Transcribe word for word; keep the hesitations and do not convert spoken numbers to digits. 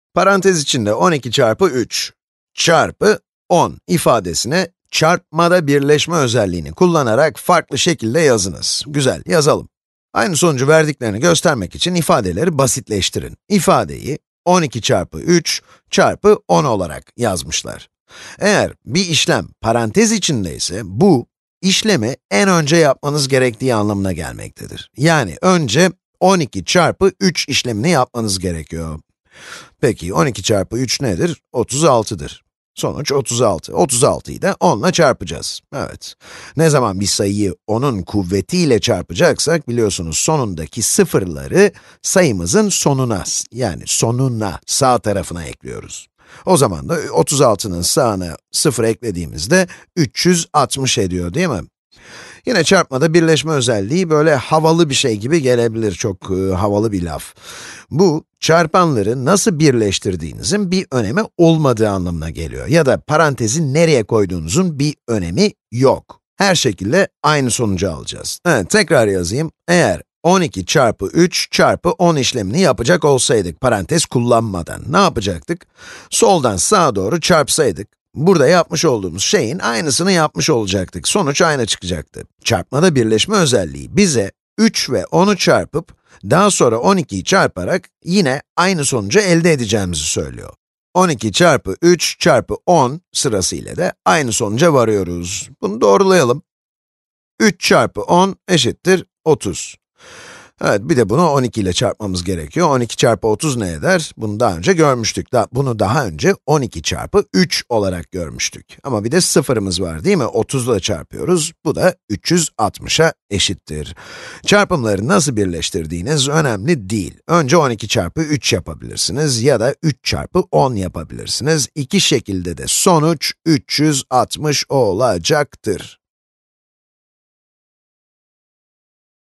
Parantez içinde on iki çarpı üç çarpı on ifadesine çarpmada birleşme özelliğini kullanarak farklı şekilde yazınız. Güzel, yazalım. Aynı sonucu verdiklerini göstermek için ifadeleri basitleştirin. İfadeyi on iki çarpı üç çarpı on olarak yazmışlar. Eğer bir işlem parantez içindeyse, bu, işlemi en önce yapmanız gerektiği anlamına gelmektedir. Yani önce on iki çarpı üç işlemini yapmanız gerekiyor. Peki on iki çarpı üç nedir? otuz altıdır. Sonuç otuz altı. otuz altıyı da on ile çarpacağız. Evet. Ne zaman bir sayıyı onun kuvvetiyle çarpacaksak, biliyorsunuz sonundaki sıfırları sayımızın sonuna, yani sonuna, sağ tarafına ekliyoruz. O zaman da otuz altının sağına sıfır eklediğimizde üç yüz altmış ediyor, değil mi? Yine çarpmada birleşme özelliği böyle havalı bir şey gibi gelebilir, çok e, havalı bir laf. Bu, çarpanları nasıl birleştirdiğinizin bir önemi olmadığı anlamına geliyor. Ya da parantezi nereye koyduğunuzun bir önemi yok. Her şekilde aynı sonucu alacağız. Evet, tekrar yazayım. Eğer on iki çarpı üç çarpı on işlemini yapacak olsaydık, parantez kullanmadan, ne yapacaktık? Soldan sağa doğru çarpsaydık, burada yapmış olduğumuz şeyin aynısını yapmış olacaktık. Sonuç aynı çıkacaktı. Çarpmada birleşme özelliği bize üç ve on'u çarpıp, daha sonra on ikiyi çarparak yine aynı sonucu elde edeceğimizi söylüyor. on iki çarpı üç çarpı on sırasıyla da aynı sonuca varıyoruz. Bunu doğrulayalım. üç çarpı on eşittir otuz. Evet, bir de bunu on iki ile çarpmamız gerekiyor. on iki çarpı otuz ne eder? Bunu daha önce görmüştük. Da, bunu daha önce on iki çarpı üç olarak görmüştük. Ama bir de sıfırımız var, değil mi? otuz ile çarpıyoruz. Bu da üç yüz altmışa eşittir. Çarpımları nasıl birleştirdiğiniz önemli değil. Önce on iki çarpı üç yapabilirsiniz ya da üç çarpı on yapabilirsiniz. İki şekilde de sonuç üç yüz altmış olacaktır.